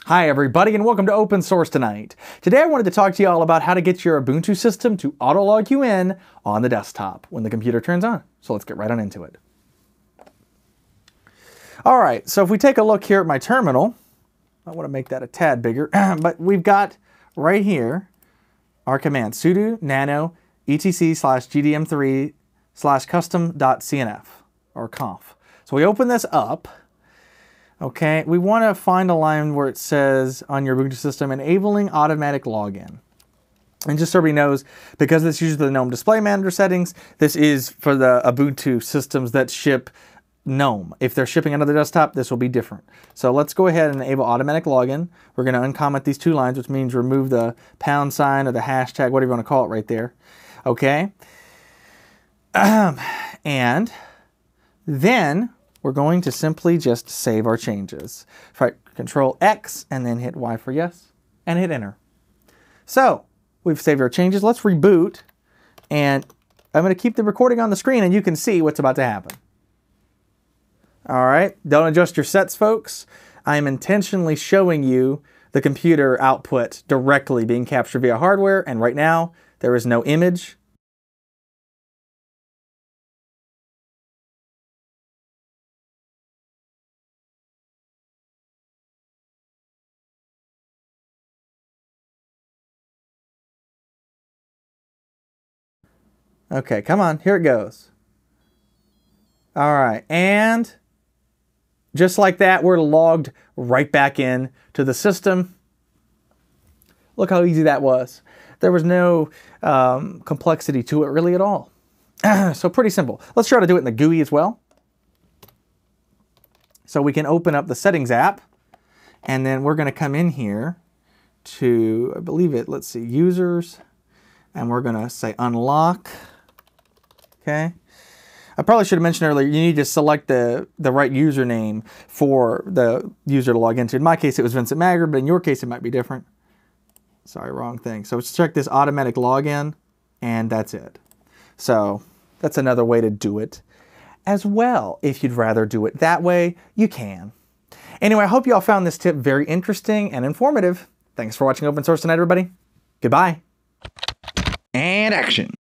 Hi everybody and welcome to Open Source Tonight. Today I wanted to talk to you all about how to get your Ubuntu system to auto-log you in on the desktop when the computer turns on. So let's get right on into it. Alright, so if we take a look here at my terminal, I want to make that a tad bigger, but we've got right here our command sudo nano etc/gdm3/custom.cnf or conf. So we open this up. Okay, we want to find a line where it says on your Ubuntu system, enabling automatic login. And just so everybody knows, because this uses the GNOME Display Manager settings, this is for the Ubuntu systems that ship GNOME. If they're shipping another desktop, this will be different. So let's go ahead and enable automatic login. We're going to uncomment these two lines, which means remove the pound sign or the hashtag, whatever you want to call it right there. Okay. And then we're going to simply just save our changes. Right, Control X and then hit Y for yes and hit enter. So we've saved our changes. Let's reboot and I'm going to keep the recording on the screen and you can see what's about to happen. All right, don't adjust your sets, folks. I'm intentionally showing you the computer output directly being captured via hardware, and right now there is no image. Okay, come on, here it goes. All right, and just like that, we're logged right back in to the system. Look how easy that was. There was no complexity to it really at all. So pretty simple. Let's try to do it in the GUI as well. So we can open up the settings app, and then we're going to come in here to, I believe it, let's see, users, and we're going to say unlock. Okay. I probably should have mentioned earlier, you need to select the right username for the user to log into. In my case, it was Vincent Maggard, but in your case, it might be different. Sorry, wrong thing. So let's check this automatic login, and that's it. So that's another way to do it as well. If you'd rather do it that way, you can. Anyway, I hope you all found this tip very interesting and informative. Thanks for watching Open Source Tonight, everybody. Goodbye. And action.